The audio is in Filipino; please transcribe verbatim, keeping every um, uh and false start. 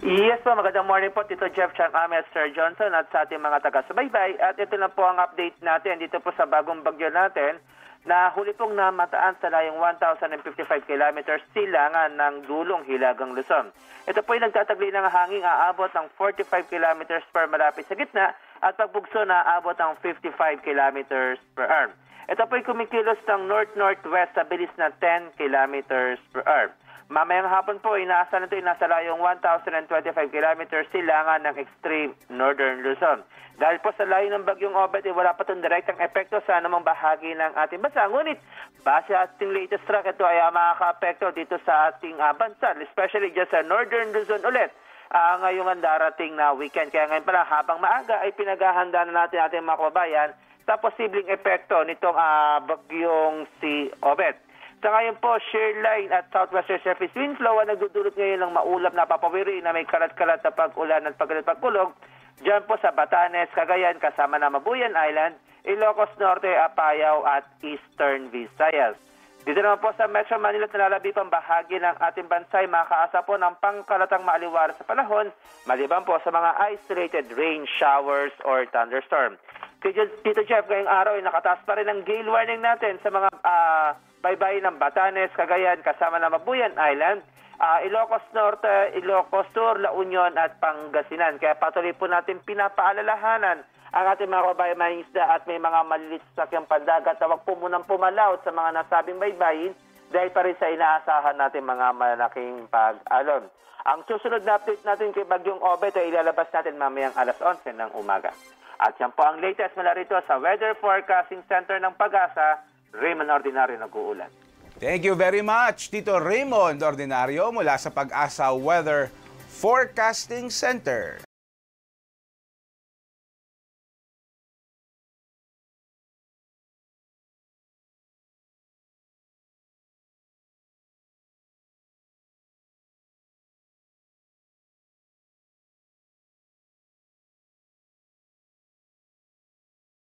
Yes po, magandang morning po, Tito Jeff, Chang Ames, Sir Johnson at sa ating mga taga-subaybay. At ito na po ang update natin dito po sa bagong bagyo natin na huli pong namataan sa layong one thousand fifty-five kilometers silangan ng dulong Hilagang Luzon. Ito po ay nagtatagli ng hanging aabot ng forty-five kilometers per malapit sa gitna at pagbugso na aabot ng fifty-five kilometers per hour. Ito po ay kumikilos ng north-northwest sa bilis na ten kilometers per hour. Mamayang hapon po, inaasahan nito ay nasa layong one thousand twenty-five kilometers silangan ng extreme northern Luzon. Dahil po sa layo ng bagyong Obet, eh, wala pa itong direktang epekto sa anumang bahagi ng ating bansa. Ngunit, base sa ating latest track, ito ay uh, makaka-apekto dito sa ating uh, bansa, especially dyan sa northern Luzon ulit. Uh, ngayong ang darating na weekend. Kaya ngayon pala, habang maaga ay pinaghahanda na natin ating mga kababayan sa posibleng epekto nitong uh, bagyong si Obet. Sa ngayon po, shear line at southwestern surface wind flow ang nagdudulot ngayon ng maulap na papawiri na may kalat-kalat na pag-ulan at pagkalat-pagkulog dyan po sa Batanes, Cagayan, kasama na Mabuyan Island, Ilocos Norte, Apayao at Eastern Visayas. Dito naman po sa Metro Manila at nalalabi pang bahagi ng ating bansa ay makakaasa po ng pangkalatang maaliwara sa panahon, maliban po sa mga isolated rain showers or thunderstorm. Tito Jeff, ngayong araw ay nakataas pa rin ang gale warning natin sa mga uh, baybayin ng Batanes, Cagayan, kasama na Mabuyan Island, uh, Ilocos Norte, Ilocos Sur, La Union at Pangasinan. Kaya patuloy po natin pinapaalalahanan ang ating mga kababayan mga isda at may mga malilit sa sakyang pandagat na huwag po munang pumalaot sa mga nasabing baybayin dahil pa rin sa inaasahan natin mga malaking pag-alon. Ang susunod na update natin kay Bagyong Obet ay ilalabas natin mamayang alas onse ng umaga. At yan po ang latest mula rito sa Weather Forecasting Center ng Pag-asa, Raymond Ordinario nag-uulan. Thank you very much, Tito Raymond Ordinario mula sa Pag-asa Weather Forecasting Center.